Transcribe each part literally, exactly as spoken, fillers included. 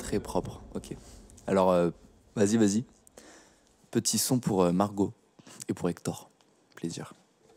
Très propre, ok. Alors, euh, vas-y, vas-y. Petit son pour euh, Margot et pour Hector. Plaisir.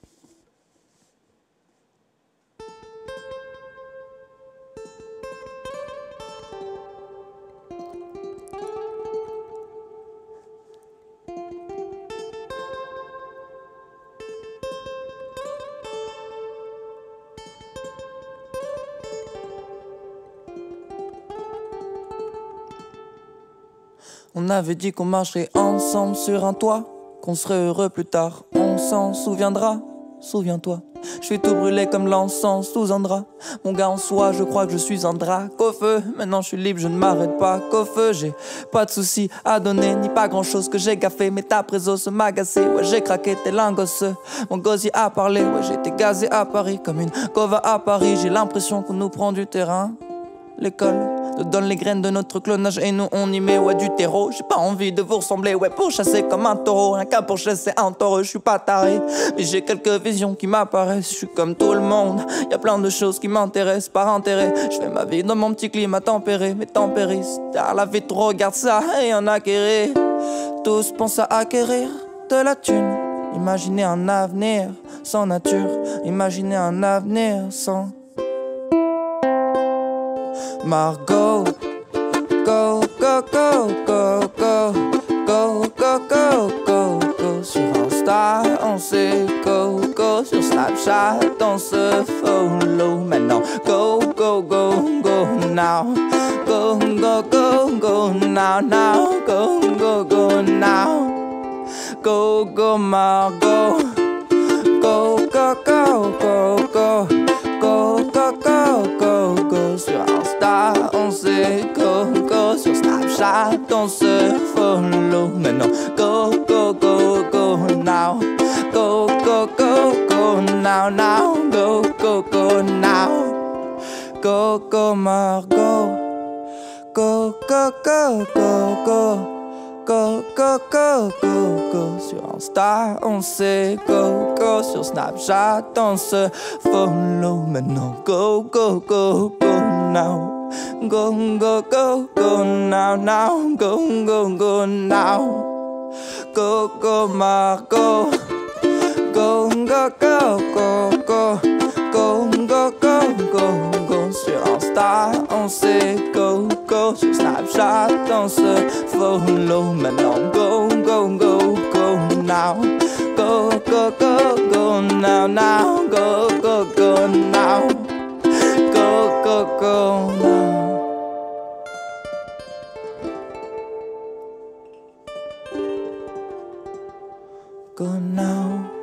On avait dit qu'on marcherait ensemble sur un toit, qu'on serait heureux plus tard, on s'en souviendra, souviens-toi. Je vais tout brûler comme l'encens sous un drap. Mon gars en soi, je crois que je suis un drap qu'au feu. Maintenant je suis libre, je ne m'arrête pas qu'au feu. J'ai pas de soucis à donner, ni pas grand chose que j'ai gaffé. Mais ta présence m'agacer, ouais j'ai craqué tes lingots. Mon gosier a parlé, ouais j'ai été gazé à Paris. Comme une cova à Paris, j'ai l'impression qu'on nous prend du terrain. L'école nous donne les graines de notre clonage et nous on y met ouais du terreau. J'ai pas envie de vous ressembler, ouais pour chasser comme un taureau. Rien qu'à pour chasser un taureau, je suis pas taré. Mais j'ai quelques visions qui m'apparaissent, je suis comme tout le monde. Y a plein de choses qui m'intéressent par intérêt. Je fais ma vie dans mon petit climat tempéré. Mais tempériste, car la vie trop regarde ça et en acquérir. Tous pensent à acquérir de la thune. Imaginez un avenir sans nature. Imaginez un avenir sans Margot, go, go, go, go, go, go, go, go, go, go. Sur Insta, on sait go, go. Sur Snapchat, on se follow. Maintenant, go, go, go, go now. Go, go, go, go now, now. Go, go, go now. Go, go, Margot. Go, go, go, go, go. Go, go, go, go, go. Sur Insta, on sait go, go. Sur Snapchat, on se follow. Maintenant, go, go, go, go now. Go, go, go, go now, now. Go, go, go now. Go, go, Margot. Go, go, go, go, go. Go, go, go, go, go. Sur Insta, on sait go, go. Sur Snapchat, on se follow. Maintenant, go, go, go, go now. Go, go, go, go now, now. Go, go, go now. Go, go, Margot. Go, go, go, go, go. Go, go, go, go, go. Sur Insta, on sait go, go. Sur Snapchat, on se follow. Maintenant, go, go, go, go now. Go, go, go, go now, now. Go, go, go now. Go, go, go now. Go now.